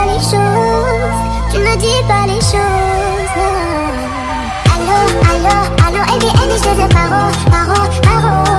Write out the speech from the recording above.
Les choses, tu ne dis pas les choses.